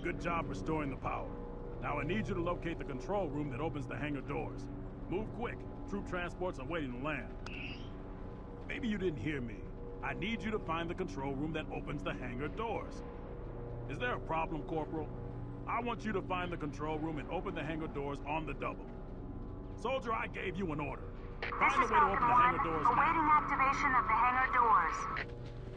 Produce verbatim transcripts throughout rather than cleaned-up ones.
good job restoring the power. Now I need you to locate the control room that opens the hangar doors. Move quick. Troop transports are waiting to land. Maybe you didn't hear me. I need you to find the control room that opens the hangar doors. Is there a problem, Corporal? I want you to find the control room and open the hangar doors on the double. Soldier, I gave you an order. Find This a is way to open Falcon the one, hangar doors awaiting now. activation of the hangar doors.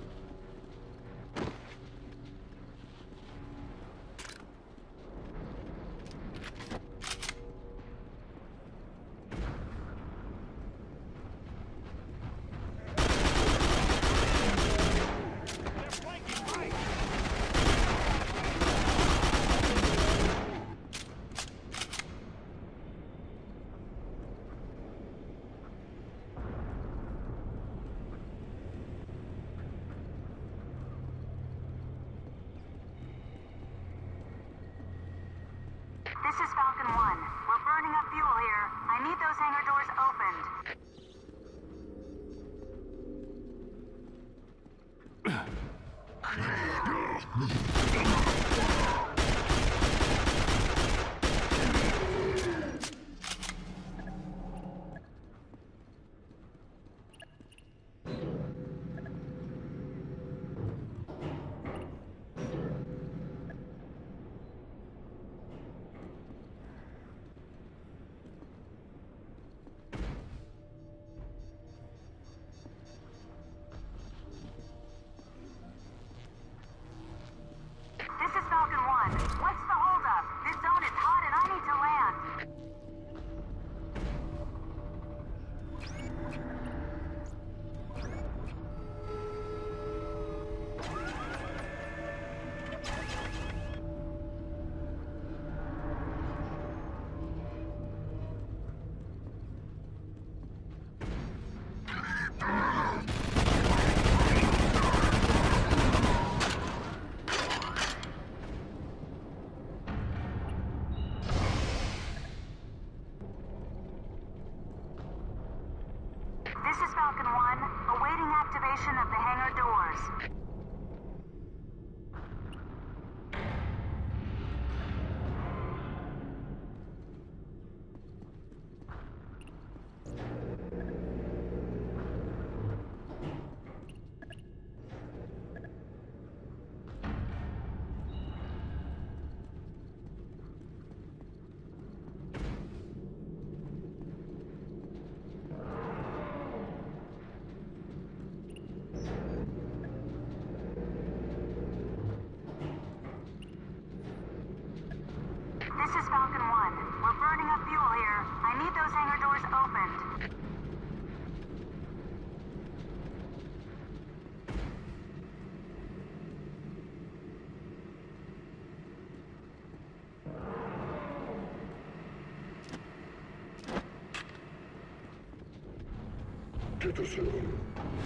This is Falcon one. We're burning up fuel here. I need those hangar doors opened. This is Falcon one. What's the holdup? This zone is hot and I need to land. This is Falcon one, awaiting activation of the hangar doors. This is Falcon one. We're burning up fuel here. I need those hangar doors opened. Get us in.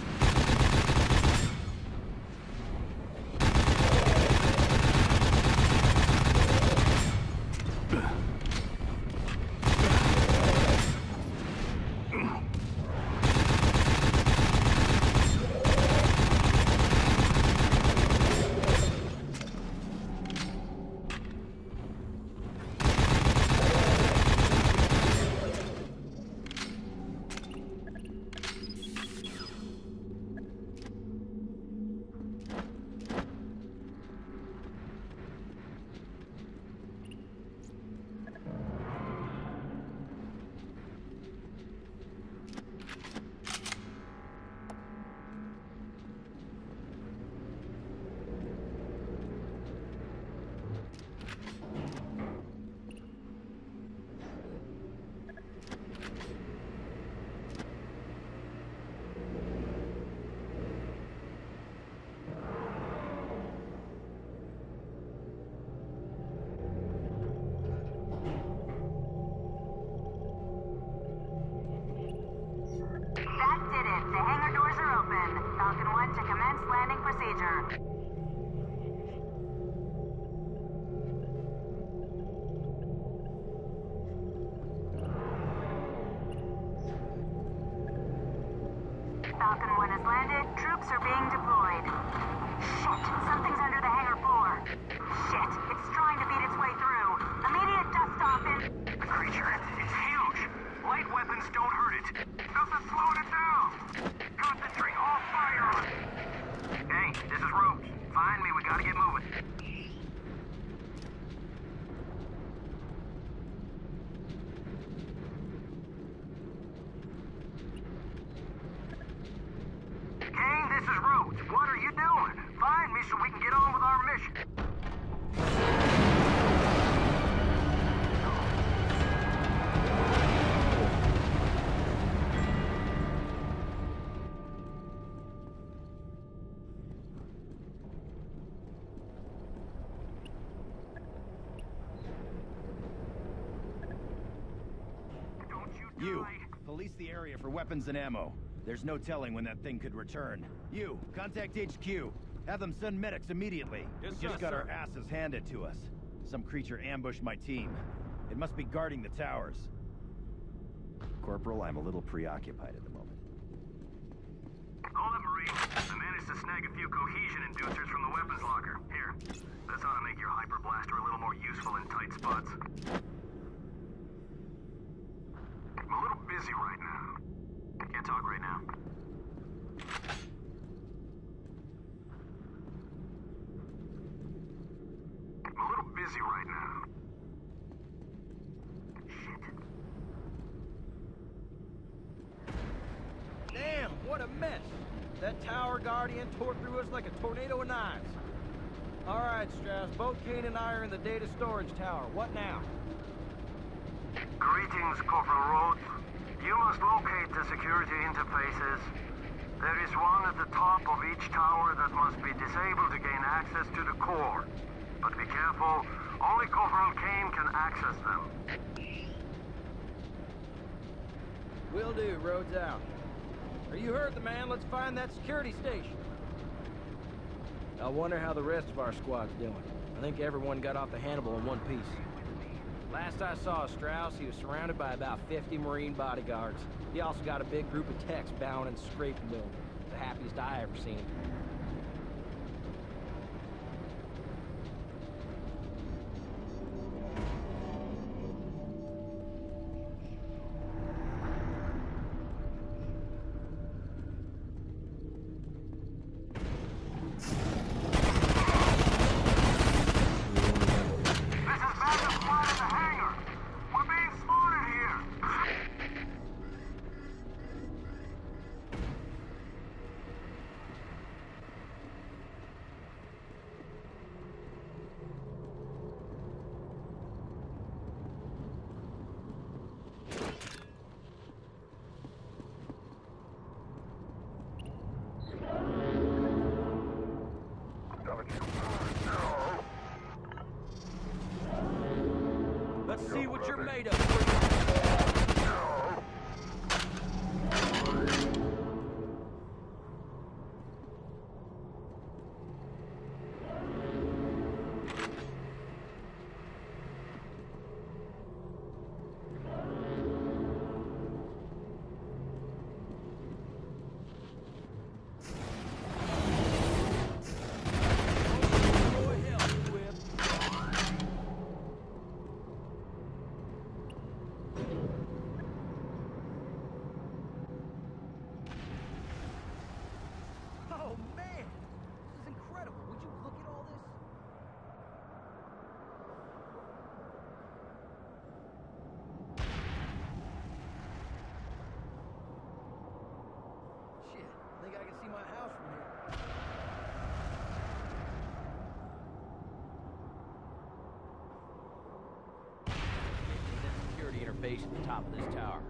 Falcon one to commence landing procedure. Falcon one has landed. Troops are being deployed. Shit, something's under the hangar floor. Shit, it's trying to beat its way through. Immediate dust off in... The creature, it's huge. Light weapons don't hurt it. Nothing's slowing it down. Concentrate all fire on it. Hey, this is Rhodes. Find me, we gotta get moving. Kane, this is Rhodes. What are you doing? Find me so we can get on with our mission. You, police the area for weapons and ammo. There's no telling when that thing could return. You, contact H Q. Have them send medics immediately. Yes, we sir, just got sir. our asses handed to us. Some creature ambushed my team. It must be guarding the towers. Corporal, I'm a little preoccupied at the moment. Hold up, Marine. I managed to snag a few cohesion inducers from the weapons locker. Here, this ought to make your hyper blaster a little more useful in tight spots. I'm a little busy right now. Can't talk right now. I'm a little busy right now. Shit. Damn, what a mess! That tower guardian tore through us like a tornado of knives. All right, Strauss, both Kane and I are in the data storage tower. What now? Greetings, Corporal Rhodes. You must locate the security interfaces. There is one at the top of each tower that must be disabled to gain access to the core. But be careful, only Corporal Kane can access them. Will do, Rhodes out. Are you heard the man? Let's find that security station. I wonder how the rest of our squad's doing. I think everyone got off the Hannibal in one piece. Last I saw Strauss, he was surrounded by about fifty Marine bodyguards. He also got a big group of techs bowing and scraping to him. The happiest I ever seen him. Let's see what you're made of. Oh man, this is incredible. Would you look at all this? Shit, I think I can see my house from here. Security interface at the top of this tower.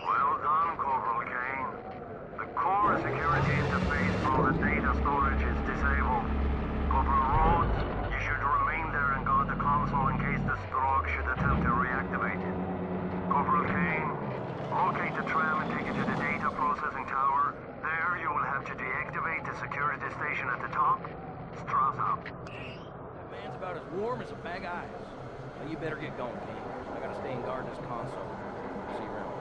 Well done, Corporal Kane. The core security interface from the data storage is disabled. Corporal Rhodes, you should remain there and guard the console in case the Strogg should attempt to reactivate it. Corporal Kane, locate the tram and take it to the data processing tower. There you will have to deactivate the security station at the top. Strauss out. That man's about as warm as a bag of ice. Well, you better get going, Kane. I gotta stay and guard this console. See you around.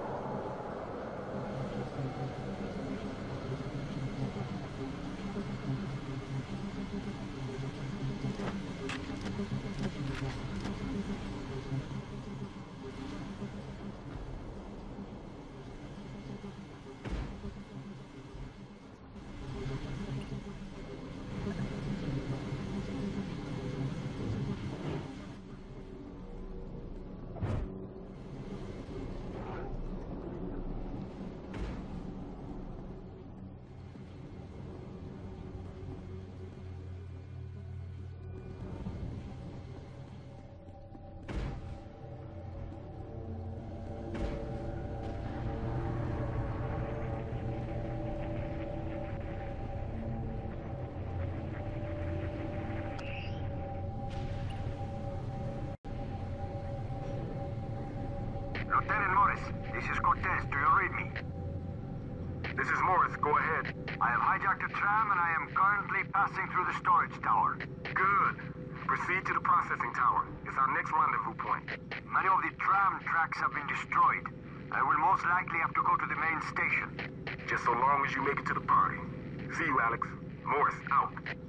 Lieutenant Morris, this is Cortez. Do you read me? This is Morris. Go ahead. I have hijacked a tram and I am currently passing through the storage tower. Good. Proceed to the processing tower. It's our next rendezvous point. Many of the tram tracks have been destroyed. I will most likely have to go to the main station. Just so long as you make it to the party. See you, Alex. Morris, out.